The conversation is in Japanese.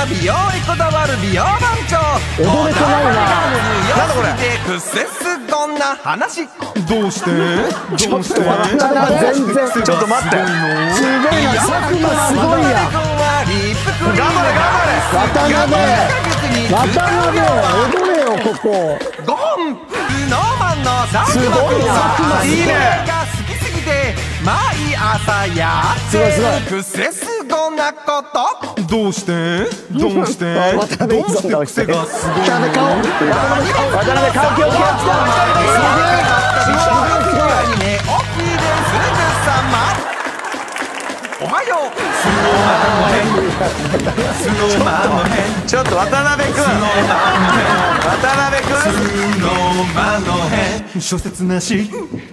な美容にこだわる美容番長。 踊れてないな。 なんだこれ。クセスゴンな話。 どうしてどうして全然ちょっと待って、 すごいな。佐久間すごいや。 頑張れ頑張れ。 渡辺踊れよここ。 ゴンスノーマンの佐久間君はいいね。が好きすぎて毎朝やってるクセスゴンなこと。 どうしてどうして渡辺どうして癖がすごい渡辺顔気をつけおはよう。スノーマンの変。スノーマンの変。 ちょっと渡辺君、渡辺君、 スノーマンの変。 諸説なし